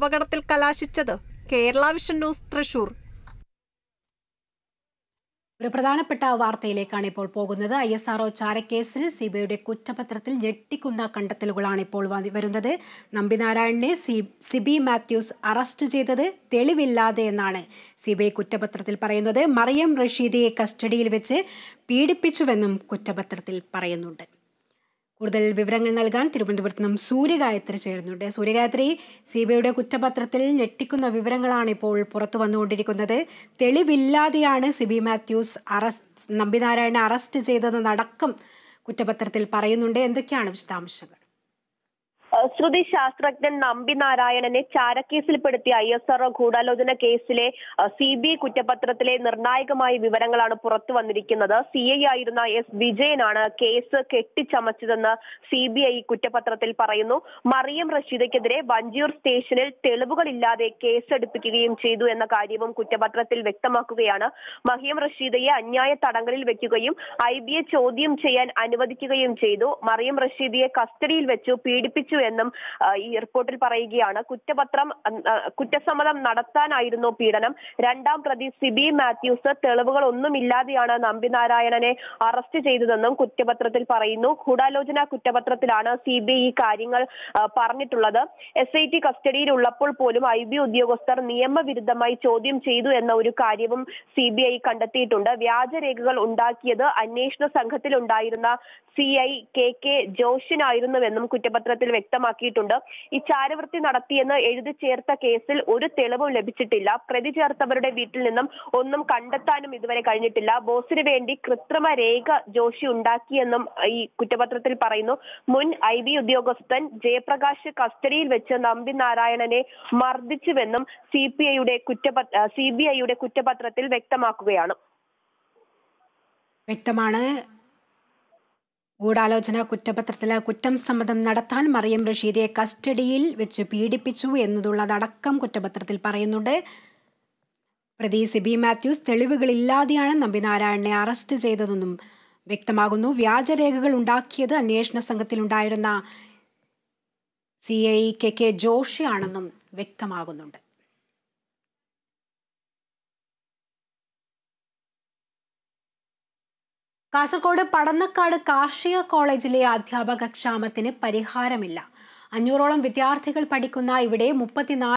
അപകടത്തിൽ കലാശിച്ചത്. Kerala vision news, Thrissur. ഒരു പ്രധാനപ്പെട്ട വാർത്തയിലേക്കാണ് ഇപ്പോൾ പോകുന്നത്. ISRO ചാരക്കേസിൽ CBIയുടെ കുറ്റപത്രത്തിൽ ഞെട്ടിക്കുന്ന കണ്ടെത്തലുകളാണ് ഇപ്പോൾ വരുന്നത്. നമ്പിനാരായണനെ സിബി മാത്യൂസ് അറസ്റ്റ് ചെയ്തത് തെളിവില്ലാതെ എന്നാണ് CBI കുറ്റപത്രത്തിൽ പറയുന്നത്. മറിയം റഷീദിയെ കസ്റ്റഡിയിൽ വെച്ച് പീഡിപ്പിച്ചുവെന്നും കുറ്റപത്രത്തിൽ പറയുന്നുണ്ട്. കൂടുതൽ വിവരങ്ങൾ നൽകാൻ തിരുവനന്തപുരത്ത് നിന്നും സൂര്യഗായത്രി ചേരുന്നുണ്ട്. സൂര്യഗായത്രി, CBIയുടെ കുറ്റപത്രത്തിൽ ഞെട്ടിക്കുന്ന വിവരങ്ങളാണ് ഇപ്പോൾ പുറത്തു വന്നുകൊണ്ടിരിക്കുന്നത്. തെളിവില്ലാതെയാണ് സിബി മാത്യൂസ് നമ്പിനാരായണനെ അറസ്റ്റ് ചെയ്തതെന്നടക്കം കുറ്റപത്രത്തിൽ പറയുന്നുണ്ട്. എന്തൊക്കെയാണ് വിശദാംശങ്ങൾ? ശ്രുതി, ശാസ്ത്രജ്ഞൻ നമ്പിനാരായണനെ ചാരക്കേസിൽപ്പെടുത്തിയ ISRO ഗൂഢാലോചന കേസിലെ CBI കുറ്റപത്രത്തിലെ നിർണായകമായ വിവരങ്ങളാണ് പുറത്തു വന്നിരിക്കുന്നത്. CI ആയിരുന്ന S. വിജയനാണ് കേസ് കെട്ടിച്ചമച്ചതെന്ന് CBI കുറ്റപത്രത്തിൽ പറയുന്നു. മറിയം റഷീദയ്ക്കെതിരെ വഞ്ചിയൂർ സ്റ്റേഷനിൽ തെളിവുകളില്ലാതെ കേസെടുപ്പിക്കുകയും ചെയ്തു എന്ന കാര്യവും കുറ്റപത്രത്തിൽ വ്യക്തമാക്കുകയാണ്. മറിയം റഷീദയെ അന്യായ തടങ്കലിൽ വെക്കുകയും IBയെ ചോദ്യം ചെയ്യാൻ അനുവദിക്കുകയും ചെയ്തു. മറിയം റഷീദയെ കസ്റ്റഡിയിൽ വെച്ചു പീഡിപ്പിച്ചു എന്നും ഈ റിപ്പോർട്ടിൽ പറയുകയാണ്. കുറ്റസമ്മതം നടത്താനായിരുന്നു പീഡനം. രണ്ടാം പ്രതി സിബി മാത്യൂസ് തെളിവുകൾ ഒന്നുമില്ലാതെയാണ് നമ്പിനാരായണനെ അറസ്റ്റ് ചെയ്തതെന്നും കുറ്റപത്രത്തിൽ പറയുന്നു. ഗൂഢാലോചന കുറ്റപത്രത്തിലാണ് CBI ഈ കാര്യങ്ങൾ പറഞ്ഞിട്ടുള്ളത്. SIT കസ്റ്റഡിയിൽ ഉള്ളപ്പോൾ പോലും IB ഉദ്യോഗസ്ഥർ നിയമവിരുദ്ധമായി ചോദ്യം ചെയ്തു എന്ന ഒരു കാര്യവും CBI കണ്ടെത്തിയിട്ടുണ്ട്. വ്യാജരേഖകൾ ഉണ്ടാക്കിയത് അന്വേഷണ സംഘത്തിലുണ്ടായിരുന്ന CI KK ജോഷിനായിരുന്നുവെന്നും കുറ്റപത്രത്തിൽ വ്യക്തമാക്കിയിട്ടുണ്ട്. ഈ ചാരവൃത്തി നടത്തിയെന്ന് എഴുതി ചേർത്ത കേസിൽ ഒരു തെളിവും ലഭിച്ചിട്ടില്ല. പ്രതി ചേർത്തവരുടെ വീട്ടിൽ നിന്നും ഒന്നും കണ്ടെത്താനും ഇതുവരെ കഴിഞ്ഞിട്ടില്ല. ബോസിന് വേണ്ടി കൃത്രിമ രേഖ ജോഷി ഉണ്ടാക്കിയെന്നും ഈ കുറ്റപത്രത്തിൽ പറയുന്നു. മുൻ IB ഉദ്യോഗസ്ഥൻ ജയപ്രകാശ് കസ്റ്റഡിയിൽ വെച്ച് നമ്പിനാരായണനെ മർദ്ദിച്ചുവെന്നും CBIയുടെ കുറ്റപത്രത്തിൽ വ്യക്തമാക്കുകയാണ്. വ്യക്തമാണ്. ഗൂഢാലോചന കുറ്റപത്രത്തിലെ കുറ്റം സമ്മതം നടത്താൻ മറിയം റഷീദിയെ കസ്റ്റഡിയിൽ വെച്ച് പീഡിപ്പിച്ചു എന്നതുള്ളതടക്കം കുറ്റപത്രത്തിൽ പറയുന്നുണ്ട്. പ്രതി സിബി മാത്യൂസ് തെളിവുകളില്ലാതെയാണ് നമ്പിനാരായണനെ അറസ്റ്റ് ചെയ്തതെന്നും വ്യക്തമാകുന്നു. വ്യാജരേഖകൾ ഉണ്ടാക്കിയത് അന്വേഷണ സംഘത്തിലുണ്ടായിരുന്ന CI KK ജോഷിയാണെന്നും വ്യക്തമാകുന്നുണ്ട്. കാസർഗോഡ് പടന്നക്കാട് കാർഷിക കോളേജിലെ അധ്യാപക ക്ഷാമത്തിന് പരിഹാരമില്ല. 500ഓളം വിദ്യാർത്ഥികൾ പഠിക്കുന്ന ഇവിടെ 34